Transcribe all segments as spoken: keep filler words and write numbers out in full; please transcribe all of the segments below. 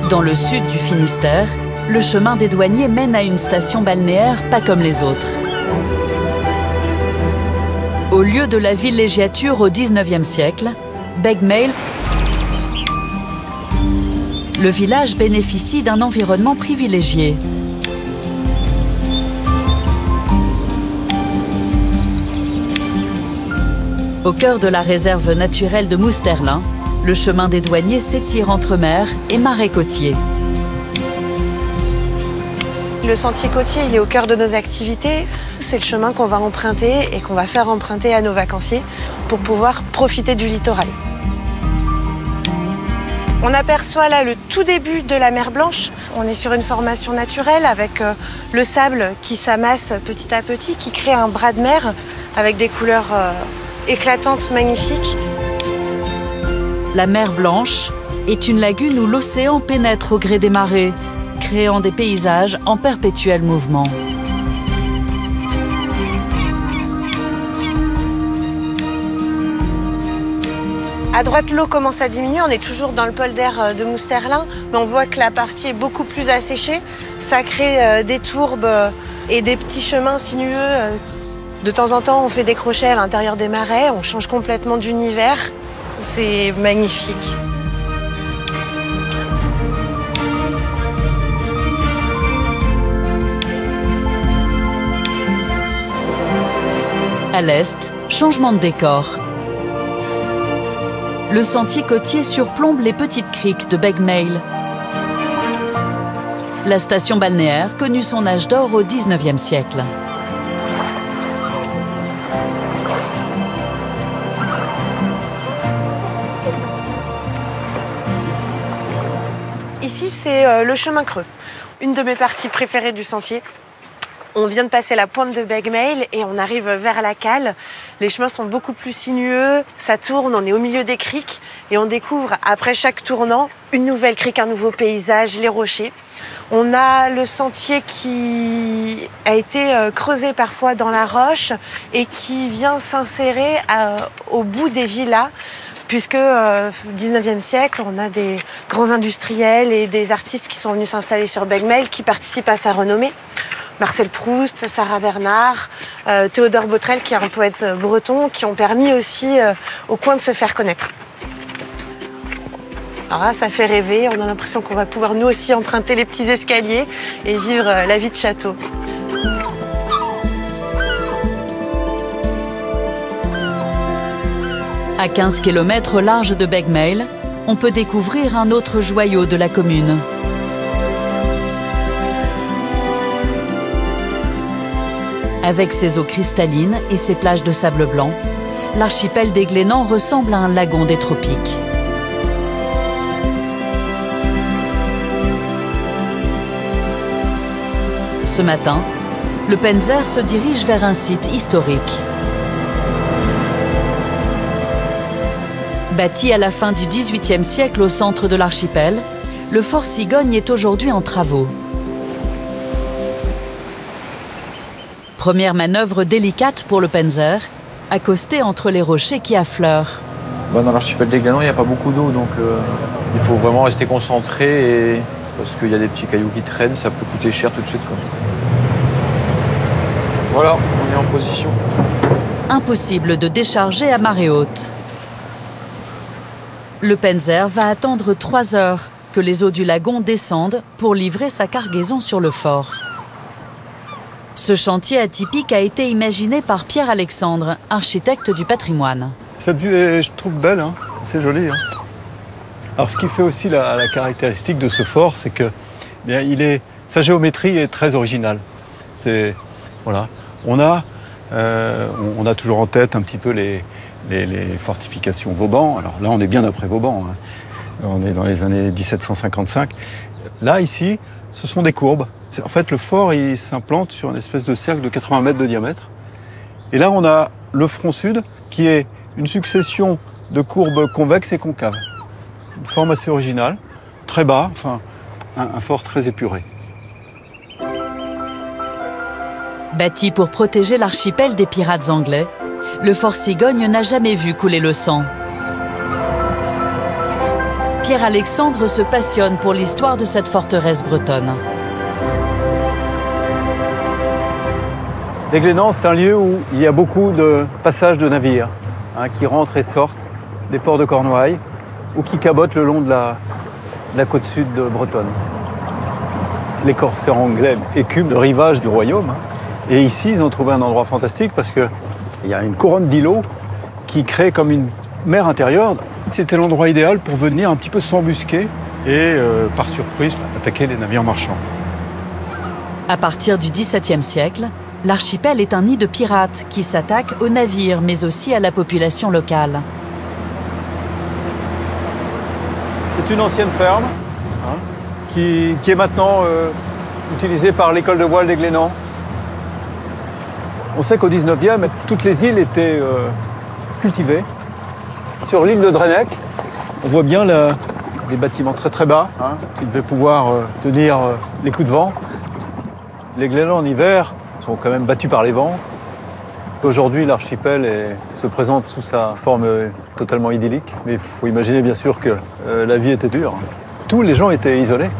Dans le sud du Finistère, le chemin des douaniers mène à une station balnéaire pas comme les autres. Au lieu de la villégiature au dix-neuvième siècle, Begmail, le village bénéficie d'un environnement privilégié. Au cœur de la réserve naturelle de Moosterlin, le chemin des douaniers s'étire entre mer et marais côtiers. Le sentier côtier, il est au cœur de nos activités. C'est le chemin qu'on va emprunter et qu'on va faire emprunter à nos vacanciers pour pouvoir profiter du littoral. On aperçoit là le tout début de la mer Blanche. On est sur une formation naturelle avec euh, le sable qui s'amasse petit à petit, qui crée un bras de mer avec des couleurs euh, éclatantes, magnifiques. La mer Blanche est une lagune où l'océan pénètre au gré des marées, créant des paysages en perpétuel mouvement. À droite, l'eau commence à diminuer. On est toujours dans le polder de Moosterlin, mais on voit que la partie est beaucoup plus asséchée. Ça crée des tourbes et des petits chemins sinueux. De temps en temps, on fait des crochets à l'intérieur des marais. On change complètement d'univers. C'est magnifique. À l'est, changement de décor. Le sentier côtier surplombe les petites criques de Begmail. La station balnéaire connut son âge d'or au dix-neuvième siècle. Ici, c'est le chemin creux, une de mes parties préférées du sentier. On vient de passer la pointe de Begmail et on arrive vers la cale. Les chemins sont beaucoup plus sinueux, ça tourne, on est au milieu des criques et on découvre après chaque tournant une nouvelle crique, un nouveau paysage, les rochers. On a le sentier qui a été creusé parfois dans la roche et qui vient s'insérer au bout des villas. Puisque euh, au dix-neuvième siècle, on a des grands industriels et des artistes qui sont venus s'installer sur Begmail, qui participent à sa renommée. Marcel Proust, Sarah Bernard, euh, Théodore Botrel, qui est un poète breton, qui ont permis aussi euh, au coin de se faire connaître. Alors là, ça fait rêver, on a l'impression qu'on va pouvoir nous aussi emprunter les petits escaliers et vivre euh, la vie de château. À quinze kilomètres au large de Begmail, on peut découvrir un autre joyau de la commune. Avec ses eaux cristallines et ses plages de sable blanc, l'archipel des Glénans ressemble à un lagon des tropiques. Ce matin, le Penzer se dirige vers un site historique. Bâti à la fin du dix-huitième siècle au centre de l'archipel, le fort Cigogne est aujourd'hui en travaux. Première manœuvre délicate pour le Penzer, accosté entre les rochers qui affleurent. Bah dans l'archipel des Glénans, il n'y a pas beaucoup d'eau, donc euh, il faut vraiment rester concentré, et... parce qu'il y a des petits cailloux qui traînent, ça peut coûter cher tout de suite, quoi. Voilà, on est en position. Impossible de décharger à marée haute. Le Penzer va attendre trois heures que les eaux du lagon descendent pour livrer sa cargaison sur le fort. Ce chantier atypique a été imaginé par Pierre Alexandre, architecte du patrimoine. Cette vue est, je trouve, belle, hein. C'est joli. Hein. Alors, ce qui fait aussi la, la caractéristique de ce fort, c'est que bien, il est, sa géométrie est très originale. C'est, voilà. On a, euh, on a toujours en tête un petit peu les, les, les fortifications Vauban. Alors là, on est bien après Vauban. Hein. On est dans les années dix-sept cent cinquante-cinq. Là, ici, ce sont des courbes. En fait, le fort, il s'implante sur une espèce de cercle de quatre-vingts mètres de diamètre. Et là, on a le front sud, qui est une succession de courbes convexes et concaves. Une forme assez originale, très bas, enfin, un, un fort très épuré. Bâti pour protéger l'archipel des pirates anglais, le fort Cigogne n'a jamais vu couler le sang. Pierre-Alexandre se passionne pour l'histoire de cette forteresse bretonne. Les Glénans, c'est un lieu où il y a beaucoup de passages de navires hein, qui rentrent et sortent des ports de Cornouailles ou qui cabotent le long de la, de la côte sud de Bretonne. Les corsaires anglais écument le rivage du royaume. Hein, et ici, ils ont trouvé un endroit fantastique parce qu'il y a une couronne d'îlots qui crée comme une mer intérieure. C'était l'endroit idéal pour venir un petit peu s'embusquer et, euh, par surprise, attaquer les navires marchands. À partir du dix-septième siècle, l'archipel est un nid de pirates qui s'attaquent aux navires, mais aussi à la population locale. C'est une ancienne ferme hein, qui, qui est maintenant euh, utilisée par l'école de voile des Glénans. On sait qu'au dix-neuvième, toutes les îles étaient euh, cultivées. Sur l'île de Drennec, on voit bien la, des bâtiments très très bas hein, qui devaient pouvoir euh, tenir euh, les coups de vent. Les Glénans en hiver sont quand même battus par les vents. Aujourd'hui, l'archipel est- se présente sous sa forme euh, totalement idyllique, mais il faut imaginer bien sûr que euh, la vie était dure. Tous les gens étaient isolés.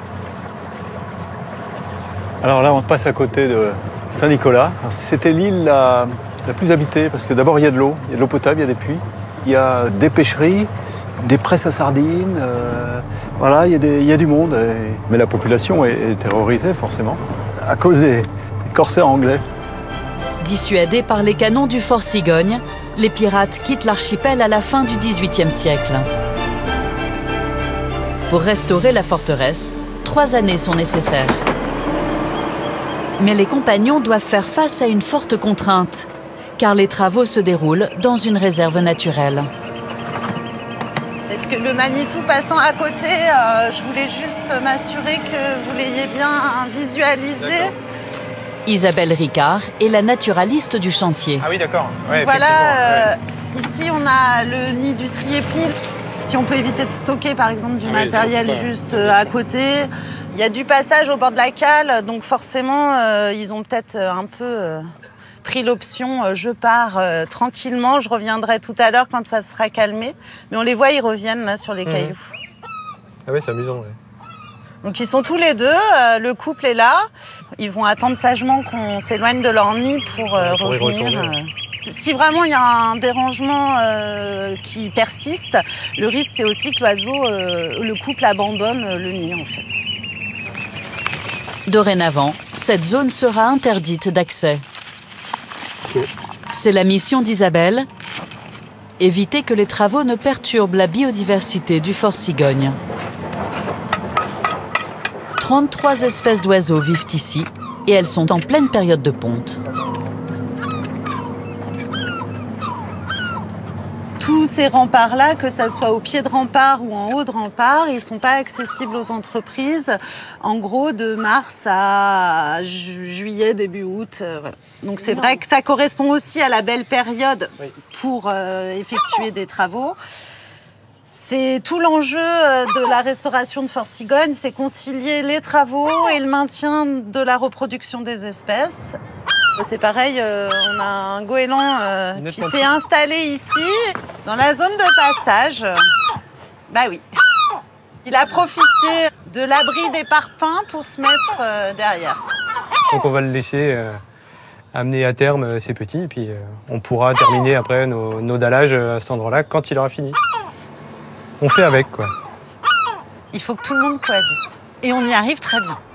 Alors là, on passe à côté de Saint-Nicolas. C'était l'île la, la plus habitée parce que d'abord, il y a de l'eau, il y a de l'eau potable, il y a des puits, il y a des pêcheries, des presses à sardines, euh, voilà, il y, a des- il y a du monde. et- Mais la population est, est terrorisée forcément à cause des corsaires anglais. Dissuadés par les canons du fort Cigogne, les pirates quittent l'archipel à la fin du dix-huitième siècle. Pour restaurer la forteresse, trois années sont nécessaires. Mais les compagnons doivent faire face à une forte contrainte, car les travaux se déroulent dans une réserve naturelle. Est-ce que le Manitou passant à côté, euh, je voulais juste m'assurer que vous l'ayez bien visualisé. Isabelle Ricard est la naturaliste du chantier. Ah oui, d'accord. Ouais, Voilà, effectivement, euh, ici on a le nid du triépile. Si on peut éviter de stocker par exemple du Oui, matériel c'est ça. juste euh, à côté. Il y a du passage au bord de la cale, donc forcément euh, ils ont peut-être euh, un peu euh, pris l'option euh, je pars euh, tranquillement, je reviendrai tout à l'heure quand ça sera calmé. Mais on les voit, ils reviennent là sur les Mhm. cailloux. Ah oui, c'est amusant. Ouais. Donc ils sont tous les deux, euh, le couple est là. Ils vont attendre sagement qu'on s'éloigne de leur nid pour, euh, Ouais, pour y revenir. retourner. euh. Si vraiment il y a un dérangement euh, qui persiste, le risque c'est aussi que l'oiseau, euh, le couple abandonne euh, le nid en fait. Dorénavant, cette zone sera interdite d'accès. C'est la mission d'Isabelle, éviter que les travaux ne perturbent la biodiversité du fort Cigogne. trente-trois espèces d'oiseaux vivent ici et elles sont en pleine période de ponte. Tous ces remparts-là, que ça soit au pied de rempart ou en haut de rempart, ils ne sont pas accessibles aux entreprises, en gros de mars à ju- juillet, début août. euh, voilà. Donc c'est vrai que ça correspond aussi à la belle période Oui. pour euh, effectuer des travaux. C'est tout l'enjeu euh, de la restauration de Fort Cigogne, c'est concilier les travaux et le maintien de la reproduction des espèces. C'est pareil, euh, on a un goéland euh, Une qui autre s'est installé ici, dans la zone de passage. Bah oui. Il a profité de l'abri des parpaings pour se mettre euh, derrière. Donc on va le laisser euh, amener à terme euh, ses petits, et puis euh, on pourra terminer après nos, nos dallages euh, à cet endroit-là quand il aura fini. On fait avec, quoi. Il faut que tout le monde cohabite. Et on y arrive très bien.